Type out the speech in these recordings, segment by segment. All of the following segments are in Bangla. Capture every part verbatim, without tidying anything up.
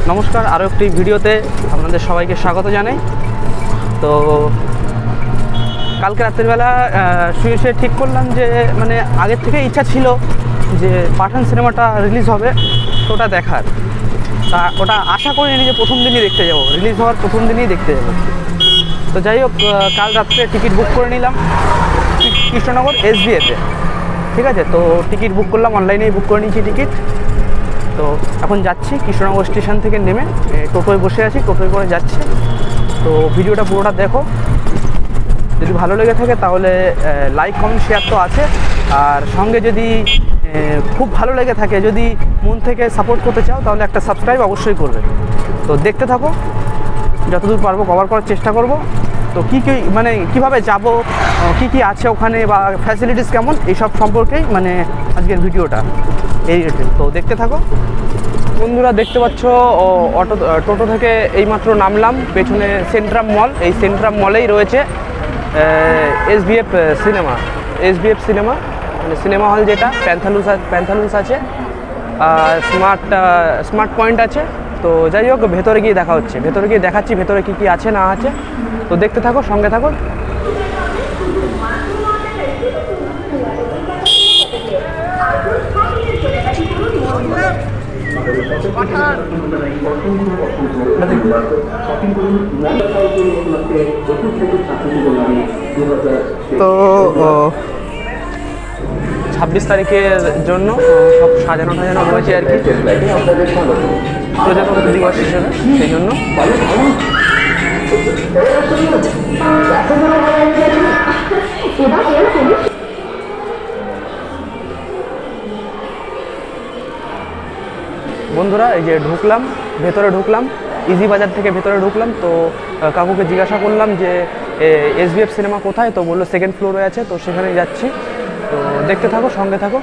নমস্কার, আরও একটি ভিডিওতে আপনাদের সবাইকে স্বাগত জানাই। তো কালকে রাত্রিবেলা শুয়ে শুয়ে ঠিক করলাম যে মানে আগের থেকে ইচ্ছা ছিল যে পাঠান সিনেমাটা রিলিজ হবে, তো ওটা দেখার। তা ওটা আশা করিনি যে প্রথম দিনই দেখতে যাব, রিলিজ হওয়ার প্রথম দিনই দেখতে যাব। তো যাই হোক, কাল রাত্রে টিকিট বুক করে নিলাম কৃষ্ণনগর এসবিএতে, ঠিক আছে। তো টিকিট বুক করলাম, অনলাইনেই বুক করে নিয়েছি টিকিট। তো এখন যাচ্ছি কৃষ্ণনগর স্টেশন থেকে নেমে টোটোয় বসে আছি, টোটোয় করে যাচ্ছি। তো ভিডিওটা পুরোটা দেখো, যদি ভালো লেগে থাকে তাহলে লাইক কমেন্ট শেয়ার তো আছে, আর সঙ্গে যদি খুব ভালো লেগে থাকে, যদি মন থেকে সাপোর্ট করতে চাও তাহলে একটা সাবস্ক্রাইব অবশ্যই করবে। তো দেখতে থাকো, যতদূর পারবো কভার করার চেষ্টা করব। তো কী কী মানে কীভাবে যাব, কী কী আছে ওখানে বা ফ্যাসিলিটিস কেমন, এইসব সম্পর্কেই মানে আজকের ভিডিওটা এই রেটে। তো দেখতে থাকো বন্ধুরা। দেখতে পাচ্ছ অটো টোটো থেকে এইমাত্র নামলাম, পেছনে সেন্ট্রাম মল, এই সেন্ট্রাম মলেই রয়েছে এসবিএফ সিনেমা। এসবিএফ সিনেমা মানে সিনেমা হল, যেটা প্যান্থালুন্স প্যান্থালুন্স আছে, স্মার্ট স্মার্ট পয়েন্ট আছে। তো যাই হোক, ভেতরে গিয়ে দেখা হচ্ছে, ভেতরে গিয়ে দেখাচ্ছি ভেতরে কী কী আছে না আছে। তো দেখতে থাকো, সঙ্গে থাকো। তো ছাব্বিশ তারিখের জন্য সব সাজানো টাজানো হয়েছে আর কি, প্রজাতন্ত্র দিবস হিসেবে, সেই জন্য। বন্ধুরা, এই যে ঢুকলাম, ভেতরে ঢুকলাম, ইজি বাজার থেকে ভেতরে ঢুকলাম। তো কাকুকে জিজ্ঞাসা করলাম যে এসবিএফ সিনেমা কোথায়, তো বললো সেকেন্ড ফ্লোরে আছে, তো সেখানে যাচ্ছি। তো দেখতে থাকো, সঙ্গে থাকো।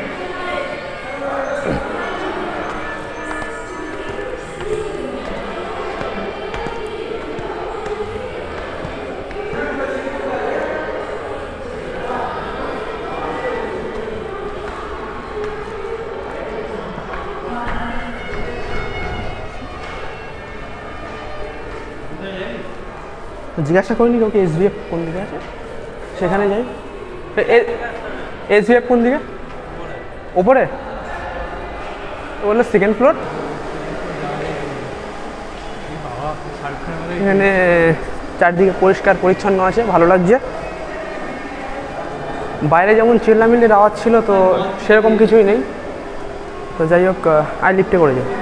জিজ্ঞাসা করিনি কাউকে এসবিএফ কোন দিকে আছে, সেখানে যাই। এসবিএফ কোন দিকে? ওপরে বললো সেকেন্ড ফ্লোর। এখানে চারদিকে পরিষ্কার পরিচ্ছন্ন আছে, ভালো লাগছে। বাইরে যেমন চিল্লামিল্লির আওয়াজ ছিল, তো সেরকম কিছুই নেই। তো যাই হোক, আই লিফটে করে যাই।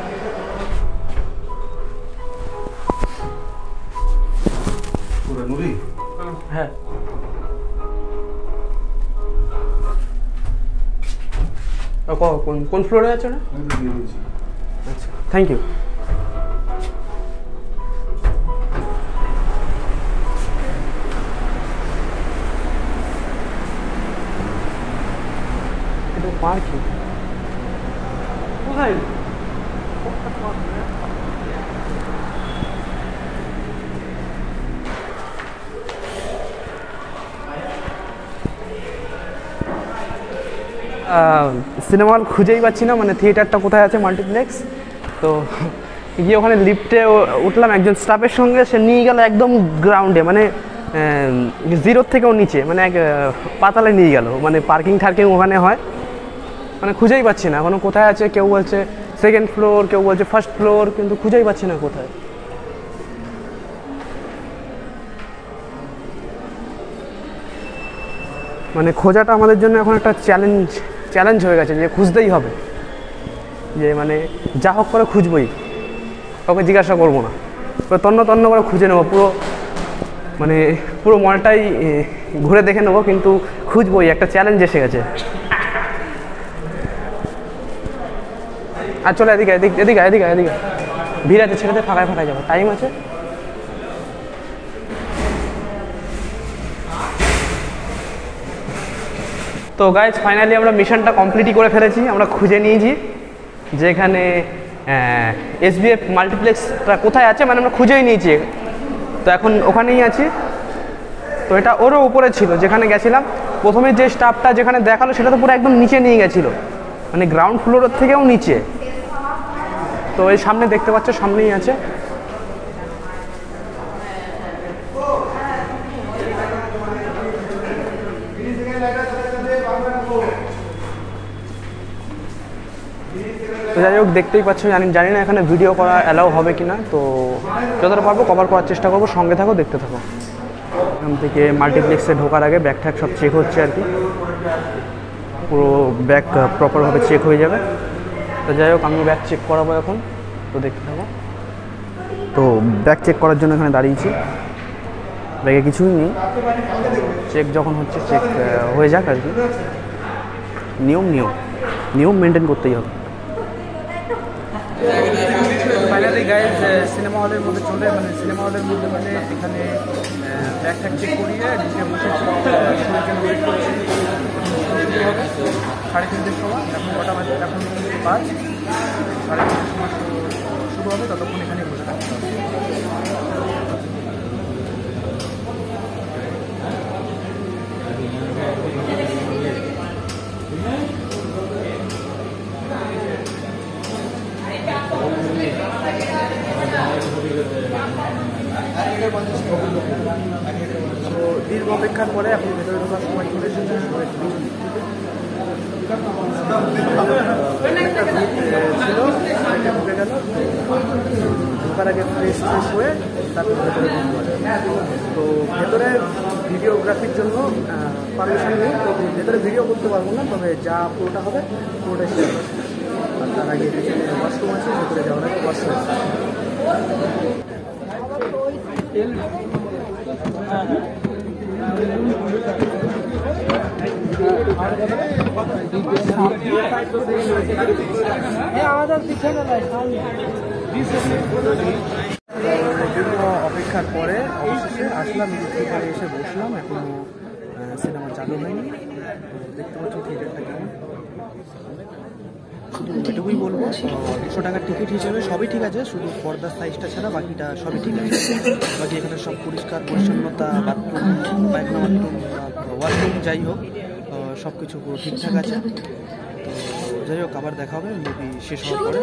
হ্যাঁ, কোন কোন ফ্লোরে আছে না? আচ্ছা, থ্যাংক ইউ। এটা পার্কিং কোথায়? সিনেমা হল খুঁজেই পাচ্ছি না, মানে থিয়েটারটা কোথায় আছে, মাল্টিপ্লেক্স। তো গিয়ে ওখানে লিফটে উঠলাম একজন স্টাফের সঙ্গে, সে নিয়ে গেল একদম গ্রাউন্ডে, মানে জিরোর থেকেও নিচে, মানে এক পাতালে নিয়ে গেল। মানে পার্কিং ঠার্কিং ওখানে হয়, মানে খুঁজেই পাচ্ছি না এখনো কোথায় আছে। কেউ বলছে সেকেন্ড ফ্লোর, কেউ বলছে ফার্স্ট ফ্লোর, কিন্তু খুঁজেই পাচ্ছি না কোথায়। মানে খোঁজাটা আমাদের জন্য এখন একটা চ্যালেঞ্জ চ্যালেঞ্জ হয়ে গেছে, যে খুঁজতেই হবে, যে মানে যা হোক করে খুঁজবই, কাউকে জিজ্ঞাসা করবো না, পুরো তন্ন তন্ন করে খুঁজে নেবো, পুরো মানে পুরো মলটাই ঘুরে দেখে নেবো, কিন্তু খুঁজবই, একটা চ্যালেঞ্জ এসে গেছে। আর চলো এদিকে এদিকে এদিকে এদিকে এদিকে ভিড় আছে, ছেড়েতে ফাঁকায় ফাঁকায় যাবো, টাইম আছে। তো গাইজ, ফাইনালি আমরা মিশনটা কমপ্লিটই করে ফেলেছি। আমরা খুঁজে নিয়েছি যে এখানে এসবিএফ মাল্টিপ্লেক্সটা কোথায় আছে, মানে আমরা খুঁজেই নিয়েছি। তো এখন ওখানেই আছি। তো এটা ওরও উপরে ছিল যেখানে গেছিলাম প্রথমে, যে স্টাফটা যেখানে দেখালো সেটা তো পুরো একদম নিচে নিয়ে গেছিলো, মানে গ্রাউন্ড ফ্লোরের থেকেও নিচে। তো এই সামনে দেখতে পাচ্ছ, সামনেই আছে। তো যাই হোক, দেখতেই পাচ্ছ, জানি জানি না এখানে ভিডিও করা অ্যালাউ হবে কি না। তো যতটা পারবো কভার করার চেষ্টা করবো, সঙ্গে থাকো, দেখতে থাকো। এখান থেকে মাল্টিপ্লেক্সে ঢোকার আগে ব্যাগ ট্যাগ সব চেক হচ্ছে আর কি, পুরো ব্যাগ প্রপারভাবে চেক হয়ে যাবে। তো যাই হোক, আমি ব্যাগ চেক করাবো এখন, তো দেখতে থাকো। তো ব্যাগ চেক করার জন্য এখানে দাঁড়িয়েছি, ব্যাগে কিছুই নেই, চেক যখন হচ্ছে চেক হয়ে যাক আর কি। নিয়ম নিয়ম নিয়ম মেনটেন করতেই হবে। ফাইনালি গাইজ সিনেমা হলের মধ্যে চলে, মানে সিনেমা হলের মধ্যে মানে এখানে ব্যাগ ট্যাগ চেক করিয়ে ঢুকে বসেছি, ওয়েট করছি। সাড়ে তিনটের সময়, এখন কটা বাজে, এখন পাঁচ, সাড়ে তিনটের সময় শুরু হবে, ততক্ষণ এখানে বসে থাকতে হবে। তো দীর্ঘ অপেক্ষার পরে এখন ভেতরে ঢোকার সময় চলে এসেছে। ছিল ঢুকে গেল, ঢোকার আগে ফ্রেশ ফ্রেশ হয়ে তারপর ভেতরে ঢুকতে পারে। তো ভেতরে ভিডিওগ্রাফির জন্য পারমিশন নেই, তো ভেতরে ভিডিও করতে পারবো না, তবে যা পুরোটা হবে পুরোটাই শেয়ার করবো। আর তার আগে ওয়াশরুম আছে, ভেতরে যাওয়ার আগে ওয়াশরুম আছে। অপেক্ষার পরে অবশেষে আসলাম, থিয়েটারে এসে বসলাম। এখনো সিনেমা চালু হয়নি, দেখতে পাচ্ছ থিয়েটারটা কেমন। শুধু এটুকুই বলবো, দুশো টাকার টিকিট হিসেবে সবই ঠিক আছে, শুধু পর্দার সাইজটা ছাড়া বাকিটা সবই ঠিক আছে। বাকি এখানে সব পরিষ্কার পরিচ্ছন্নতা, বাথরুম, পায়খানা, বাথরুম, ওয়াশরুম, যাই হোক সব কিছু পুরো ঠিকঠাক আছে। তো যাই হোক, আবার দেখা হবে মুভি শেষ হওয়ার পরে।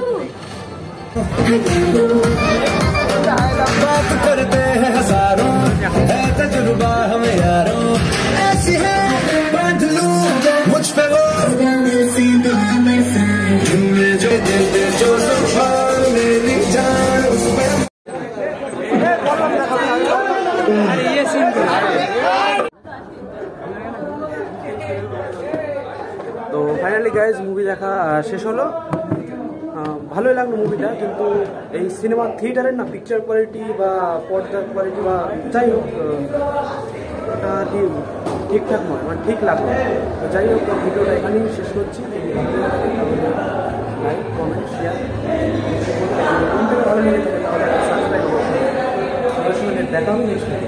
তো ফাইনালি গাইজ মুভি দেখা শেষ হলো, ভালোই লাগলো মুভিটা। কিন্তু এই সিনেমা থিয়েটারের না পিকচার কোয়ালিটি বা পর্দার কোয়ালিটি বা যাই হোক, এটা আর কি ঠিকঠাক নয়, মানে ঠিক লাগলো। তো যাই হোক, ভিডিওটা এখানেই শেষ করছি। লাইক, কমেন্ট, শেয়ার, কোন থেকে ভালো লেগে থাকে তাহলে সাবস্ক্রাইব করুন। দেখা হবে নেক্সট।